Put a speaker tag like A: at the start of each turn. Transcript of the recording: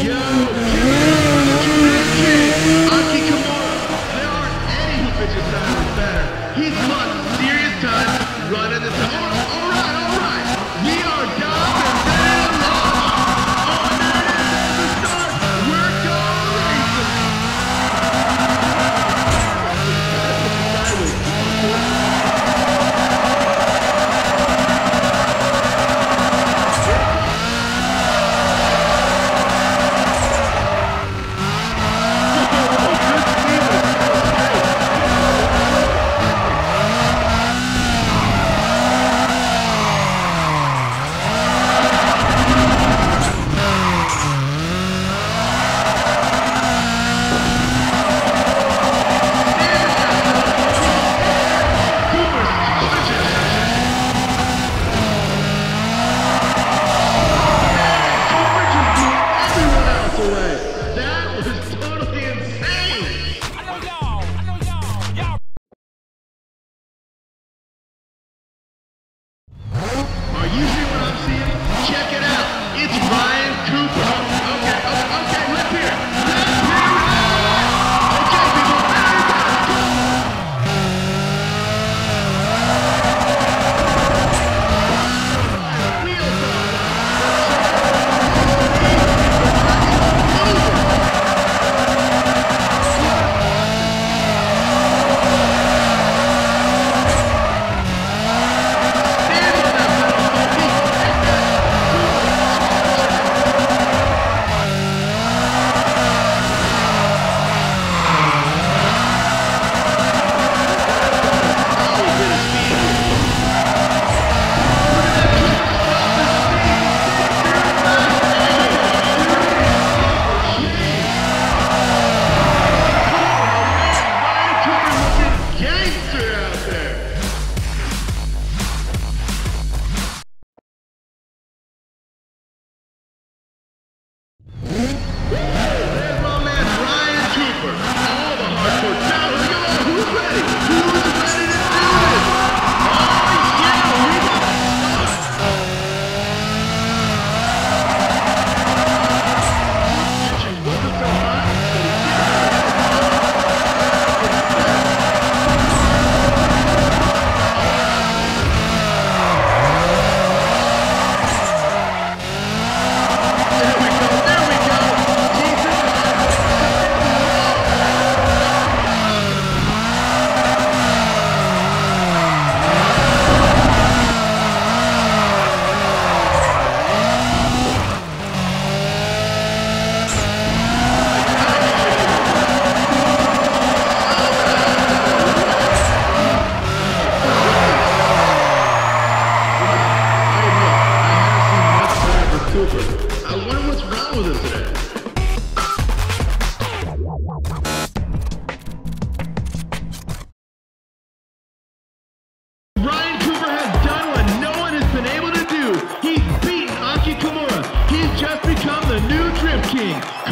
A: Yo, give it up for the Dream King, Aki Kimura. There aren't any who pitch his style better. He's lost serious time running the time. All right. We are done and ready to launch. Oh, and there it is. There's the start. We're going racing. He's just become the new Drift King.